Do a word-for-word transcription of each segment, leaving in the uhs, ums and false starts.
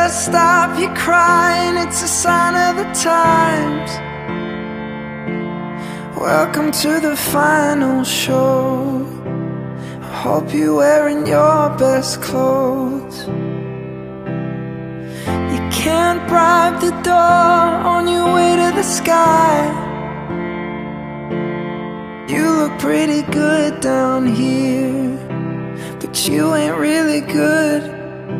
Just stop your crying, it's a sign of the times. Welcome to the final show. I hope you're wearing your best clothes. You can't bribe the door on your way to the sky. You look pretty good down here, but you ain't really good.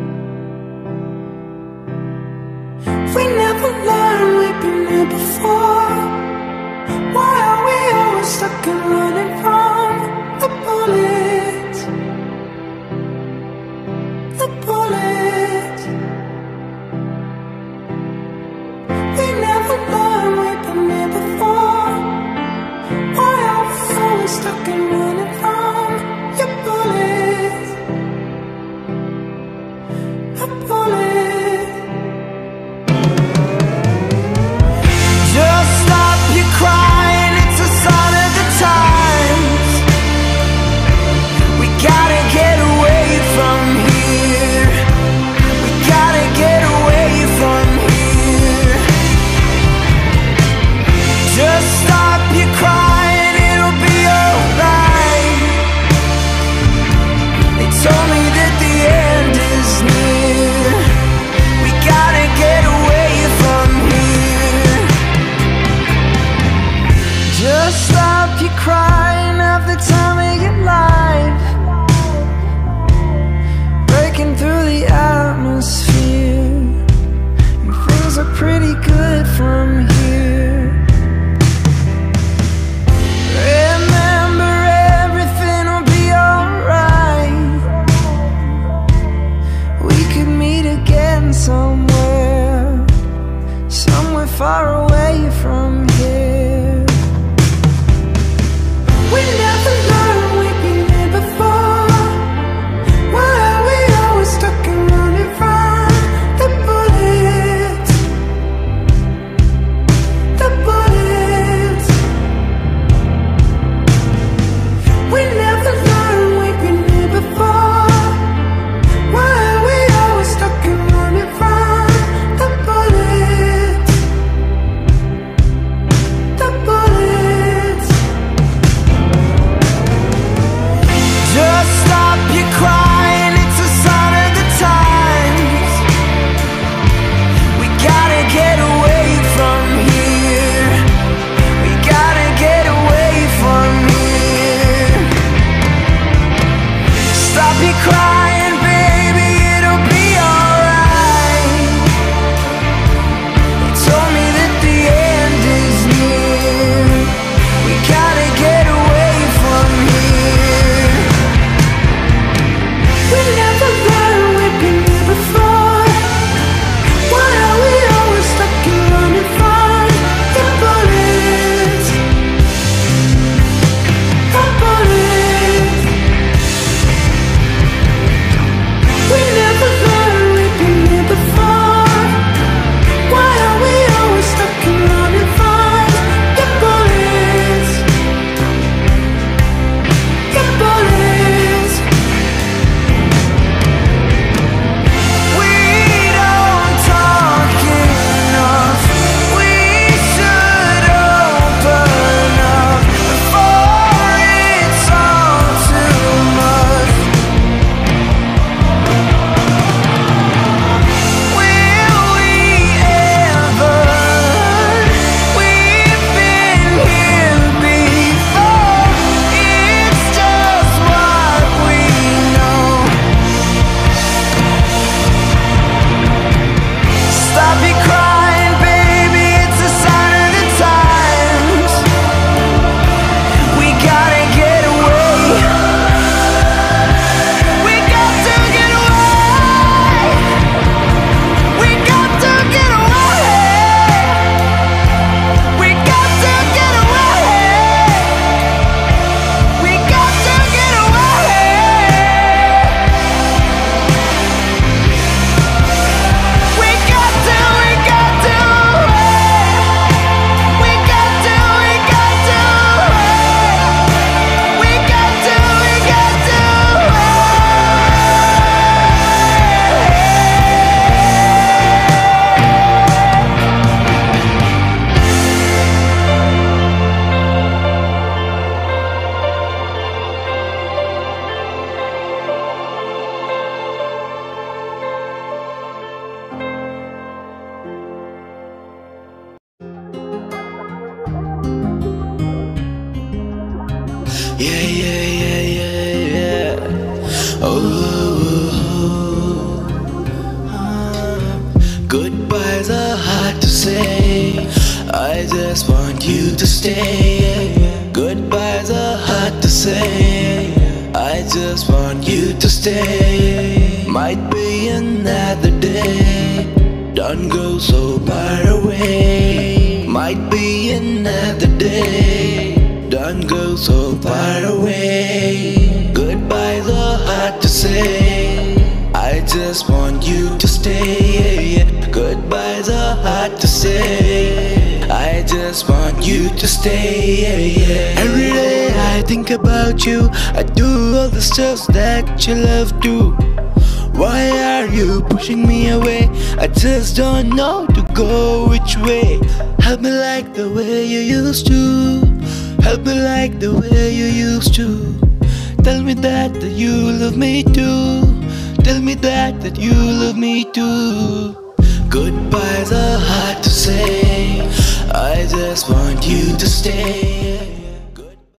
We never learned, we've been here before. Why are we always stuck and running from the bullets? The bullets. We never learned, we've been here before. Why are we always stuck and running from your bullets? The bullets. Crying, it's a sign of the times. We gotta get away from here. just want you to stay. Goodbyes are hard to say. I just want you to stay. Might be another day. Don't go so far away. Might be another day. Don't go so far away. Goodbyes are hard to say. I just want you to stay. Goodbyes are hard to say. I just want you to stay. Every day I think about you. I do all the stuff that you love to. Why are you pushing me away? I just don't know to go which way. Help me like the way you used to. Help me like the way you used to. Tell me that, that you love me too. Tell me that, that you love me too. Goodbyes are hard to say. I just want you to stay.